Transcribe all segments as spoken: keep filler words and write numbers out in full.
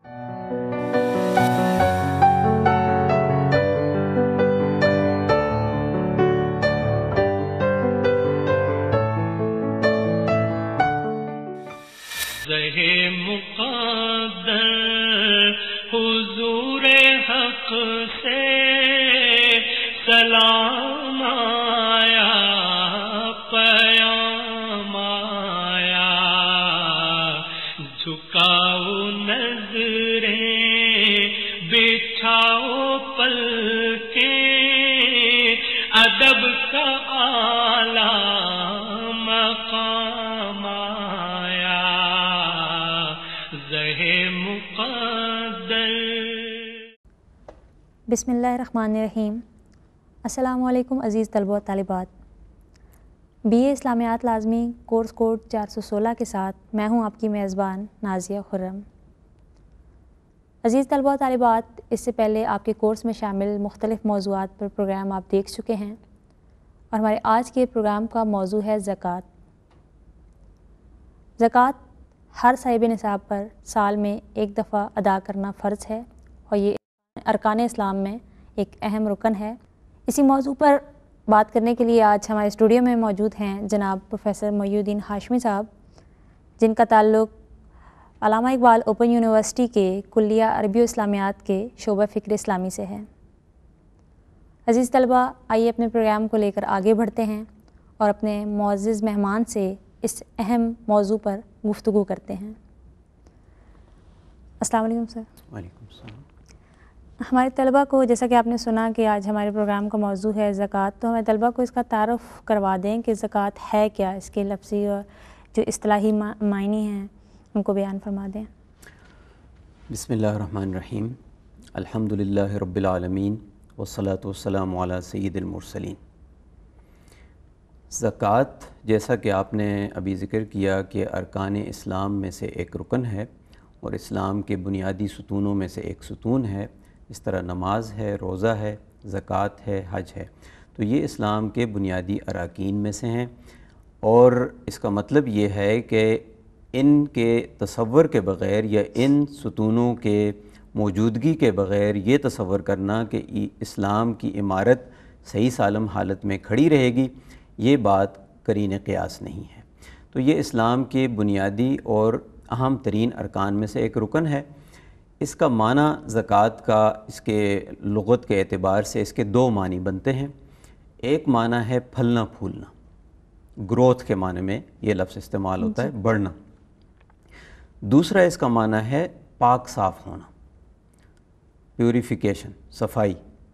حضور حق سے سلام آیا، پیام آیا، جھکاؤ نظریں بچھاؤ پلکیں، ادب کا اعلیٰ مقام آیا، زہ مقدر۔ بسم اللہ الرحمن الرحیم۔ السلام علیکم عزیز طلبہ و طالبات۔ بی اے اسلامیات لازمی کورس کوڈ چار سو سولہ کے ساتھ میں ہوں آپ کی میزبان نازیہ خرم۔ عزیز طلبہ و طالبات، اس سے پہلے آپ کے کورس میں شامل مختلف موضوعات پر پروگرام آپ دیکھ چکے ہیں، اور ہمارے آج کے پروگرام کا موضوع ہے زکوٰۃ۔ زکوٰۃ ہر صاحب نصاب پر سال میں ایک دفعہ ادا کرنا فرض ہے، اور یہ ارکان اسلام میں ایک اہم رکن ہے۔ اسی موضوع پر بات کرنے کے لیے آج ہمارے اسٹوڈیو میں موجود ہیں جناب پروفیسر محیدین ہاشمی صاحب، جن کا تعلق علامہ اقبال اوپن یونیورسٹی کے کلیہ عربی و اسلامیات کے شعبہ فکر اسلامی سے ہے۔ عزیز طلبہ، آئیے اپنے پروگرام کو لے کر آگے بڑھتے ہیں اور اپنے معزز مہمان سے اس اہم موضوع پر گفتگو کرتے ہیں۔ السلام علیکم سر۔ وعلیکم السلام۔ ہمارے طلبہ کو، جیسا کہ آپ نے سنا کہ آج ہمارے پروگرام کا موضوع ہے زکوٰۃ، تو ہمارے طلبہ کو اس کا تعارف کروا دیں کہ زکوٰۃ ہے کیا، اس کے لفظی اور جو اصطلاحی معنی ہیں ان کو بیان فرما دیں۔ بسم اللہ الرحمن الرحیم۔ الحمد للہ رب العالمین والصلاة والسلام علی سید المرسلین۔ زکوٰۃ، جیسا کہ آپ نے ابھی ذکر کیا کہ ارکان اسلام میں سے ایک رکن ہے اور اسلام کے بنیادی ستونوں میں سے ایک ستون ہے، اس طرح نماز ہے، روزہ ہے، زکوٰۃ ہے، حج ہے، تو یہ اسلام کے بنیادی اراکین میں سے ہیں، اور اس کا مطلب یہ ہے کہ ان کے تصور کے بغیر یا ان ستونوں کے موجودگی کے بغیر یہ تصور کرنا کہ اسلام کی عمارت صحیح سالم حالت میں کھڑی رہے گی، یہ بات قرین قیاس نہیں ہے۔ تو یہ اسلام کے بنیادی اور اہم ترین ارکان میں سے ایک رکن ہے۔ اس کا معنی زکوٰۃ کا اس کے لغت کے اعتبار سے اس کے دو معنی بنتے ہیں۔ ایک معنی ہے پھلنا پھولنا، گروتھ کے معنی میں یہ لفظ استعمال ہوتا ہے، بڑھنا۔ دوسرا اس کا معنی ہے پاک صاف ہونا، پیوریفیکیشن، صفائی۔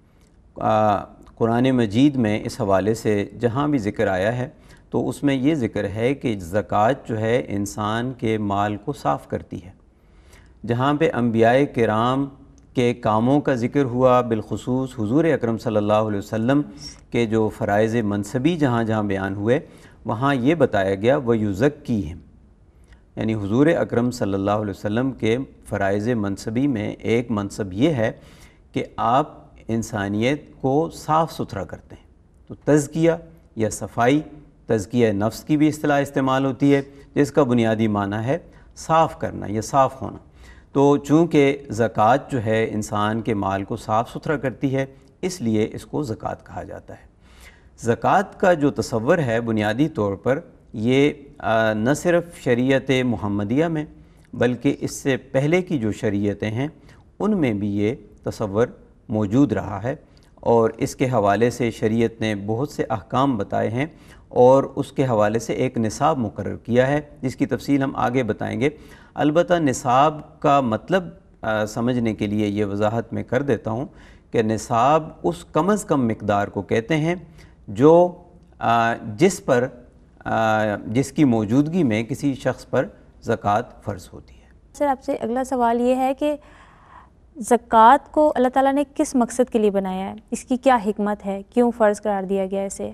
قرآن مجید میں اس حوالے سے جہاں بھی ذکر آیا ہے تو اس میں یہ ذکر ہے کہ زکوٰۃ جو ہے انسان کے مال کو صاف کرتی ہے۔ جہاں پہ انبیاء کرام کے کاموں کا ذکر ہوا، بالخصوص حضور اکرم صلی اللہ علیہ وسلم کے جو فرائض منصبی جہاں جہاں بیان ہوئے، وہاں یہ بتایا گیا وَيُزَكِّيهِمْ، یعنی حضور اکرم صلی اللہ علیہ وسلم کے فرائض منصبی میں ایک منصب یہ ہے کہ آپ انسانیت کو صاف ستھرا کرتے ہیں۔ تو تزکیہ یا صفائی، تزکیہ نفس کی بھی اصطلاح استعمال ہوتی ہے، جس کا بنیادی معنی ہے صاف کرنا یا صاف ہونا۔ تو چونکہ زکوٰۃ جو ہے انسان کے مال کو صاف ستھرا کرتی ہے، اس لیے اس کو زکوٰۃ کہا جاتا ہے۔ زکوٰۃ کا جو تصور ہے بنیادی طور پر یہ نہ صرف شریعت محمدیہ میں بلکہ اس سے پہلے کی جو شریعتیں ہیں ان میں بھی یہ تصور موجود رہا ہے، اور اس کے حوالے سے شریعت نے بہت سے احکام بتائے ہیں اور اس کے حوالے سے ایک نصاب مقرر کیا ہے جس کی تفصیل ہم آگے بتائیں گے۔ البتہ نصاب کا مطلب سمجھنے کے لیے یہ وضاحت میں کر دیتا ہوں کہ نصاب اس کم از کم مقدار کو کہتے ہیں جو جس پر جس کی موجودگی میں کسی شخص پر زکوٰۃ فرض ہوتی ہے۔ سر، آپ سے اگلا سوال یہ ہے کہ زکوٰۃ کو اللہ تعالیٰ نے کس مقصد کے لیے بنایا ہے؟ اس کی کیا حکمت ہے؟ کیوں فرض قرار دیا گیا اسے؟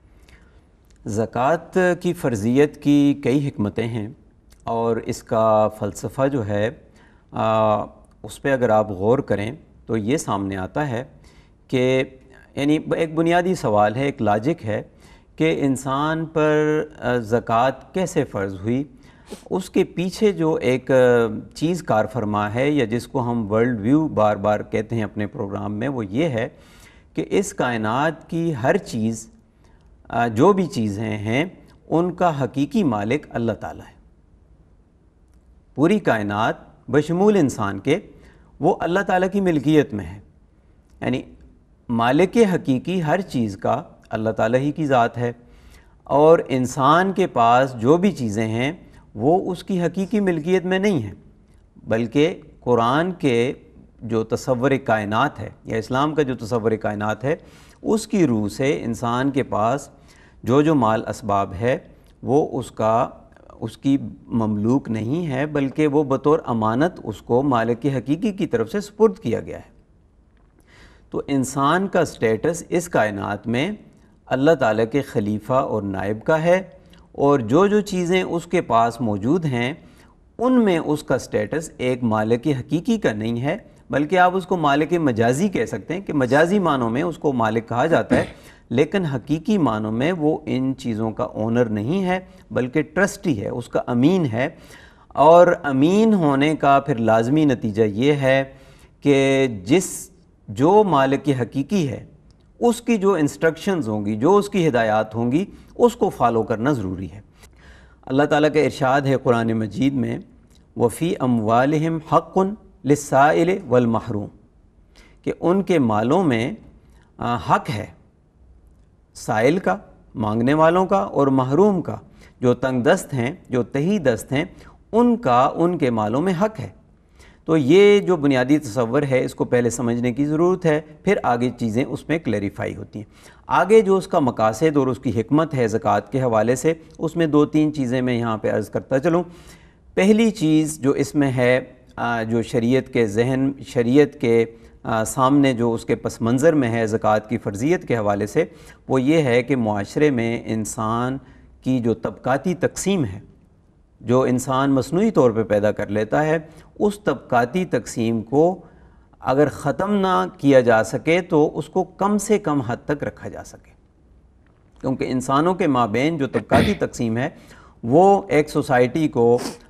زکوٰۃ کی فرضیت کی کئی حکمتیں ہیں، اور اس کا فلسفہ جو ہے آ, اس پہ اگر آپ غور کریں تو یہ سامنے آتا ہے کہ یعنی ایک بنیادی سوال ہے، ایک لاجک ہے کہ انسان پر زکوٰۃ کیسے فرض ہوئی؟ اس کے پیچھے جو ایک چیز کار فرما ہے، یا جس کو ہم ورلڈ ویو بار بار کہتے ہیں اپنے پروگرام میں، وہ یہ ہے کہ اس کائنات کی ہر چیز، جو بھی چیزیں ہیں، ان کا حقیقی مالک اللہ تعالیٰ ہے۔ پوری کائنات بشمول انسان کے وہ اللہ تعالیٰ کی ملکیت میں ہے، یعنی مالک حقیقی ہر چیز کا اللہ تعالیٰ ہی کی ذات ہے، اور انسان کے پاس جو بھی چیزیں ہیں وہ اس کی حقیقی ملکیت میں نہیں ہیں، بلکہ قرآن کے جو تصور کائنات ہے یا اسلام کا جو تصور کائنات ہے، اس کی روح سے انسان کے پاس جو جو مال اسباب ہے وہ اس کا اس کی مملوک نہیں ہے، بلکہ وہ بطور امانت اس کو مالک حقیقی کی طرف سے سپرد کیا گیا ہے۔ تو انسان کا سٹیٹس اس کائنات میں اللہ تعالیٰ کے خلیفہ اور نائب کا ہے، اور جو جو چیزیں اس کے پاس موجود ہیں ان میں اس کا سٹیٹس ایک مالک حقیقی کا نہیں ہے، بلکہ آپ اس کو مالک مجازی کہہ سکتے ہیں کہ مجازی معنوں میں اس کو مالک کہا جاتا ہے، لیکن حقیقی معنوں میں وہ ان چیزوں کا اونر نہیں ہے، بلکہ ٹرسٹی ہے، اس کا امین ہے۔ اور امین ہونے کا پھر لازمی نتیجہ یہ ہے کہ جس جو مالک حقیقی ہے اس کی جو انسٹرکشنز ہوں گی، جو اس کی ہدایات ہوں گی، اس کو فالو کرنا ضروری ہے۔ اللہ تعالیٰ کا ارشاد ہے قرآن مجید میں، وَفِي أَمْوَالِهِمْ حَقٌّ لِلسَّائِلِ وَالْمَحْرُومِ، کہ ان کے مالوں میں حق ہے سائل کا، مانگنے والوں کا، اور محروم کا، جو تنگ دست ہیں، جو تہی دست ہیں، ان کا ان کے مالوں میں حق ہے۔ تو یہ جو بنیادی تصور ہے اس کو پہلے سمجھنے کی ضرورت ہے، پھر آگے چیزیں اس میں کلیریفائی ہوتی ہیں۔ آگے جو اس کا مقاصد اور اس کی حکمت ہے زکوٰۃ کے حوالے سے، اس میں دو تین چیزیں میں یہاں پہ عرض کرتا چلوں۔ پہلی چیز جو اس میں ہے، جو شریعت کے ذہن، شریعت کے سامنے جو اس کے پس منظر میں ہے زکوٰۃ کی فرضیت کے حوالے سے، وہ یہ ہے کہ معاشرے میں انسان کی جو طبقاتی تقسیم ہے، جو انسان مصنوعی طور پہ پیدا کر لیتا ہے، اس طبقاتی تقسیم کو اگر ختم نہ کیا جا سکے تو اس کو کم سے کم حد تک رکھا جا سکے، کیونکہ انسانوں کے مابین جو طبقاتی تقسیم ہے وہ ایک سوسائٹی کو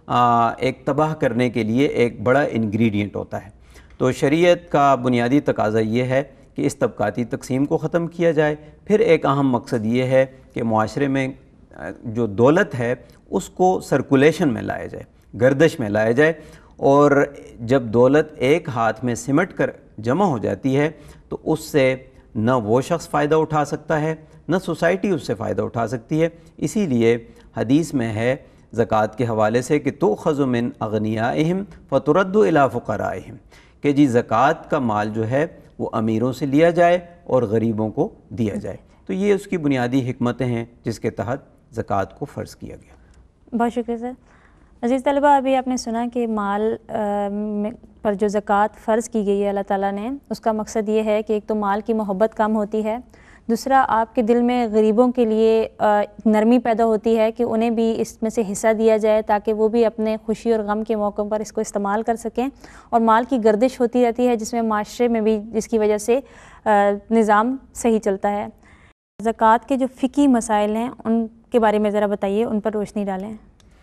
ایک تباہ کرنے کے لیے ایک بڑا انگریڈینٹ ہوتا ہے۔ تو شریعت کا بنیادی تقاضا یہ ہے کہ اس طبقاتی تقسیم کو ختم کیا جائے۔ پھر ایک اہم مقصد یہ ہے کہ معاشرے میں جو دولت ہے اس کو سرکولیشن میں لایا جائے، گردش میں لایا جائے، اور جب دولت ایک ہاتھ میں سمٹ کر جمع ہو جاتی ہے تو اس سے نہ وہ شخص فائدہ اٹھا سکتا ہے، نہ سوسائٹی اس سے فائدہ اٹھا سکتی ہے۔ اسی لیے حدیث میں ہے زکوٰۃ کے حوالے سے کہ تؤخذ من اغنیائہم فترد الی فقرائہم، کہ جی زکوٰۃ کا مال جو ہے وہ امیروں سے لیا جائے اور غریبوں کو دیا جائے۔ تو یہ اس کی بنیادی حکمتیں ہیں جس کے تحت زکوٰۃ کو فرض کیا گیا۔ بہت شکریہ سر۔ عزیز طلبہ، ابھی آپ نے سنا کہ مال پر جو زکوٰۃ فرض کی گئی ہے اللہ تعالیٰ نے، اس کا مقصد یہ ہے کہ ایک تو مال کی محبت کم ہوتی ہے، دوسرا آپ کے دل میں غریبوں کے لیے نرمی پیدا ہوتی ہے کہ انہیں بھی اس میں سے حصہ دیا جائے تاکہ وہ بھی اپنے خوشی اور غم کے موقعوں پر اس کو استعمال کر سکیں، اور مال کی گردش ہوتی رہتی ہے جس میں معاشرے میں بھی، جس کی وجہ سے نظام صحیح چلتا ہے۔ زکوٰۃ کے جو فقہی مسائل ہیں ان کے بارے میں ذرا بتائیے، ان پر روشنی ڈالیں۔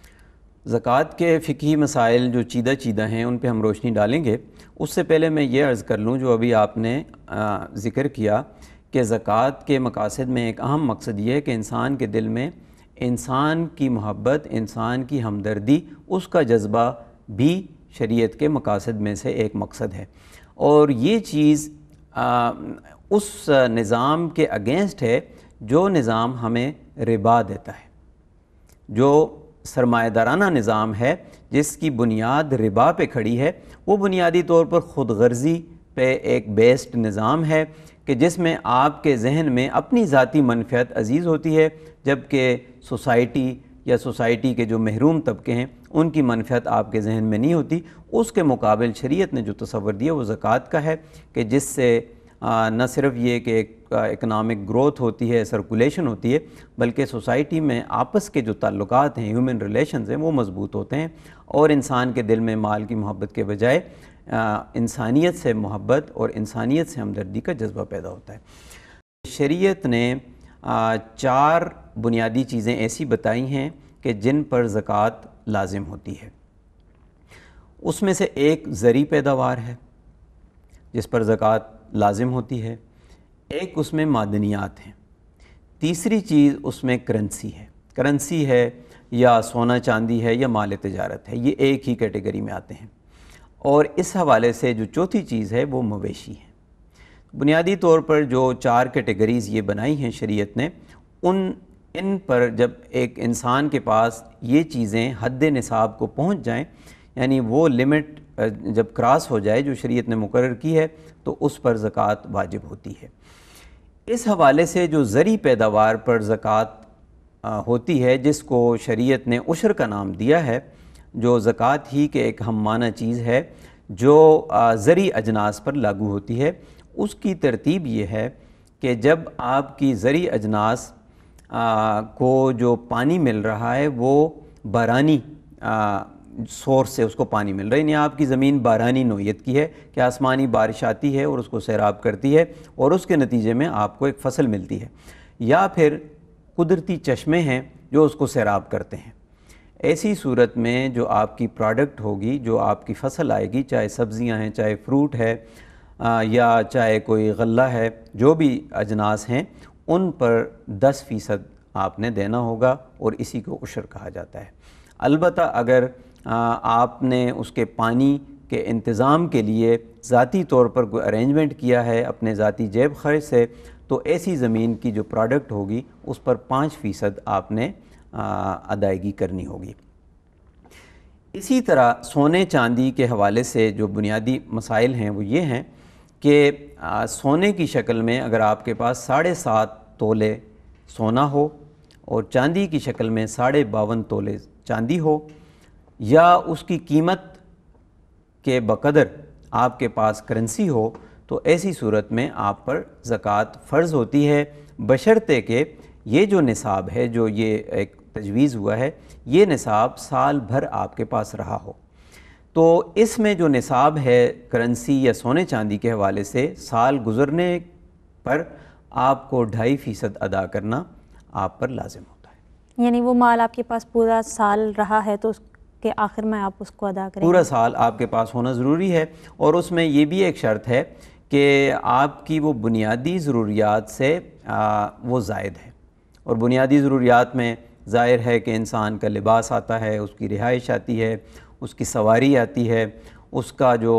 زکوٰۃ کے فقہی مسائل جو چیدہ چیدہ ہیں ان پہ ہم روشنی ڈالیں گے۔ اس سے پہلے میں یہ عرض کر لوں جو ابھی آپ نے ذکر کیا کہ زکوٰۃ کے مقاصد میں ایک اہم مقصد یہ ہے کہ انسان کے دل میں انسان کی محبت، انسان کی ہمدردی، اس کا جذبہ بھی شریعت کے مقاصد میں سے ایک مقصد ہے، اور یہ چیز اس نظام کے اگینسٹ ہے جو نظام ہمیں ربا دیتا ہے، جو سرمایہ دارانہ نظام ہے جس کی بنیاد ربا پہ کھڑی ہے۔ وہ بنیادی طور پر خود غرضی پہ ایک بیسڈ نظام ہے کہ جس میں آپ کے ذہن میں اپنی ذاتی منفعت عزیز ہوتی ہے، جبکہ سوسائٹی یا سوسائٹی کے جو محروم طبقے ہیں ان کی منفعت آپ کے ذہن میں نہیں ہوتی۔ اس کے مقابل شریعت نے جو تصور دیا وہ زکوٰۃ کا ہے کہ جس سے نہ صرف یہ کہ ایک اکنامک گروتھ ہوتی ہے، سرکولیشن ہوتی ہے، بلکہ سوسائٹی میں آپس کے جو تعلقات ہیں، ہیومن ریلیشنز ہیں، وہ مضبوط ہوتے ہیں، اور انسان کے دل میں مال کی محبت کے بجائے انسانیت سے محبت اور انسانیت سے ہمدردی کا جذبہ پیدا ہوتا ہے۔ شریعت نے چار بنیادی چیزیں ایسی بتائی ہیں کہ جن پر زکوٰۃ لازم ہوتی ہے۔ اس میں سے ایک زرعی پیداوار ہے جس پر زکوٰۃ لازم ہوتی ہے، ایک اس میں معدنیات ہیں، تیسری چیز اس میں کرنسی ہے، کرنسی ہے یا سونا چاندی ہے یا مال تجارت ہے، یہ ایک ہی کیٹیگری میں آتے ہیں۔ اور اس حوالے سے جو چوتھی چیز ہے وہ مویشی ہے۔ بنیادی طور پر جو چار کیٹیگریز یہ بنائی ہیں شریعت نے، ان ان پر جب ایک انسان کے پاس یہ چیزیں حد نصاب کو پہنچ جائیں، یعنی وہ لمٹ جب کراس ہو جائے جو شریعت نے مقرر کی ہے، تو اس پر زکوٰۃ واجب ہوتی ہے۔ اس حوالے سے جو زرعی پیداوار پر زکوٰۃ ہوتی ہے، جس کو شریعت نے عشر کا نام دیا ہے، جو زکوٰۃ ہی کے ایک ہم معنی چیز ہے جو زرعی اجناس پر لاگو ہوتی ہے، اس کی ترتیب یہ ہے کہ جب آپ کی زرعی اجناس کو جو پانی مل رہا ہے وہ بارانی سورس سے اس کو پانی مل رہا ہے، یعنی آپ کی زمین بارانی نوعیت کی ہے کہ آسمانی بارش آتی ہے اور اس کو سیراب کرتی ہے اور اس کے نتیجے میں آپ کو ایک فصل ملتی ہے، یا پھر قدرتی چشمے ہیں جو اس کو سیراب کرتے ہیں۔ ایسی صورت میں جو آپ کی پروڈکٹ ہوگی، جو آپ کی فصل آئے گی، چاہے سبزیاں ہیں، چاہے فروٹ ہے یا چاہے کوئی غلہ ہے، جو بھی اجناس ہیں، ان پر دس فیصد آپ نے دینا ہوگا اور اسی کو عشر کہا جاتا ہے۔ البتہ اگر آپ نے اس کے پانی کے انتظام کے لیے ذاتی طور پر کوئی ارینجمنٹ کیا ہے اپنے ذاتی جیب خرچ سے، تو ایسی زمین کی جو پروڈکٹ ہوگی اس پر پانچ فیصد آپ نے ادائیگی کرنی ہوگی۔ اسی طرح سونے چاندی کے حوالے سے جو بنیادی مسائل ہیں وہ یہ ہیں کہ سونے کی شکل میں اگر آپ کے پاس ساڑھے سات تولے سونا ہو اور چاندی کی شکل میں ساڑھے باون تولے چاندی ہو، یا اس کی قیمت کے بقدر آپ کے پاس کرنسی ہو، تو ایسی صورت میں آپ پر زکوٰۃ فرض ہوتی ہے، بشرطے کہ یہ جو نصاب ہے، جو یہ ایک تجویز ہوا ہے، یہ نصاب سال بھر آپ کے پاس رہا ہو۔ تو اس میں جو نصاب ہے کرنسی یا سونے چاندی کے حوالے سے، سال گزرنے پر آپ کو ڈھائی فیصد ادا کرنا آپ پر لازم ہوتا ہے۔ یعنی وہ مال آپ کے پاس پورا سال رہا ہے تو اس کے آخر میں آپ اس کو ادا کریں؟ پورا سال آپ کے پاس ہونا ضروری ہے، اور اس میں یہ بھی ایک شرط ہے کہ آپ کی وہ بنیادی ضروریات سے وہ زائد ہے، اور بنیادی ضروریات میں ظاہر ہے کہ انسان کا لباس آتا ہے، اس کی رہائش آتی ہے، اس کی سواری آتی ہے، اس کا جو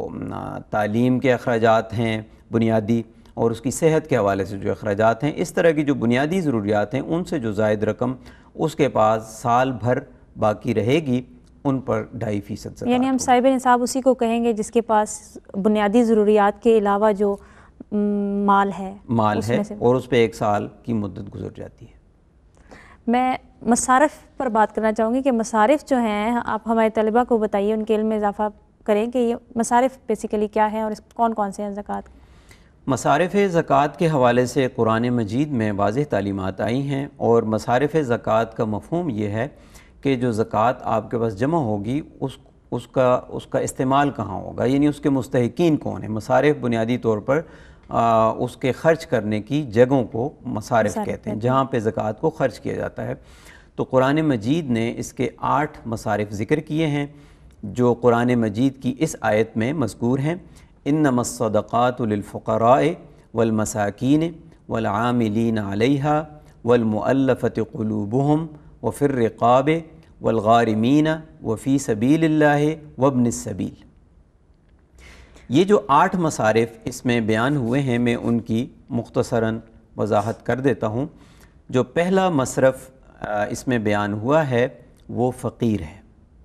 تعلیم کے اخراجات ہیں بنیادی، اور اس کی صحت کے حوالے سے جو اخراجات ہیں، اس طرح کی جو بنیادی ضروریات ہیں، ان سے جو زائد رقم اس کے پاس سال بھر باقی رہے گی، ان پر ڈھائی فیصد زکوٰۃ یعنی ہم صاحب نصاب اسی کو کہیں گے جس کے پاس بنیادی ضروریات کے علاوہ جو مال ہے مال ہے اور اس پہ ایک سال کی مدت گزر جاتی ہے۔ میں مصارف پر بات کرنا چاہوں گی کہ مصارف جو ہیں، آپ ہمارے طلبہ کو بتائیے، ان کے علم میں اضافہ کریں کہ یہ مصارف بیسیکلی کیا ہیں اور کون کون سے ہیں زکوٰۃ؟ مصارف زکوٰۃ کے حوالے سے قرآن مجید میں واضح تعلیمات آئی ہیں، اور مصارف زکوٰۃ کا مفہوم یہ ہے کہ جو زکوٰۃ آپ کے پاس جمع ہوگی اس اس کا اس کا استعمال کہاں ہوگا، یعنی اس کے مستحقین کون ہیں۔ مصارف بنیادی طور پر آ, اس کے خرچ کرنے کی جگہوں کو مصارف کہتے ہیں، جہاں پہ زکوٰۃ کو خرچ کیا جاتا ہے۔ تو قرآن مجید نے اس کے آٹھ مصارف ذکر کیے ہیں جو قرآن مجید کی اس آیت میں مذکور ہیں۔ انما الصدقات للفقراء والمساکین والعاملین علیہا والمؤلفۃ قلوبہم وفی الرقاب والغارمین وفی سبیل اللہ وابن السبیل۔ یہ جو آٹھ مصارف اس میں بیان ہوئے ہیں، میں ان کی مختصراً وضاحت کر دیتا ہوں۔ جو پہلا مصرف اس میں بیان ہوا ہے وہ فقیر ہے۔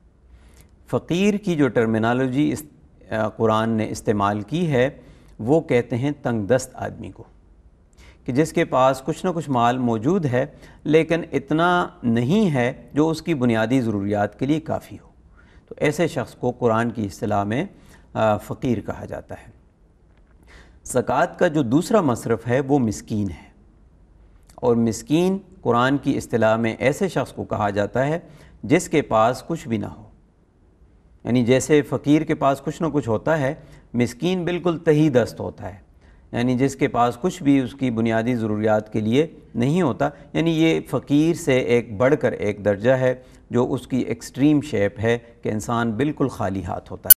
فقیر کی جو ٹرمینالوجی اس قرآن نے استعمال کی ہے وہ کہتے ہیں تنگ دست آدمی کو، کہ جس کے پاس کچھ نہ کچھ مال موجود ہے لیکن اتنا نہیں ہے جو اس کی بنیادی ضروریات کے لیے کافی ہو، تو ایسے شخص کو قرآن کی اصطلاح میں فقیر کہا جاتا ہے۔ زکوٰۃ کا جو دوسرا مصرف ہے وہ مسکین ہے، اور مسکین قرآن کی اصطلاح میں ایسے شخص کو کہا جاتا ہے جس کے پاس کچھ بھی نہ ہو، یعنی جیسے فقیر کے پاس کچھ نہ کچھ ہوتا ہے، مسکین بالکل تہی دست ہوتا ہے، یعنی جس کے پاس کچھ بھی اس کی بنیادی ضروریات کے لیے نہیں ہوتا، یعنی یہ فقیر سے ایک بڑھ کر ایک درجہ ہے جو اس کی ایکسٹریم شیپ ہے کہ انسان بالکل خالی ہاتھ ہوتا ہے۔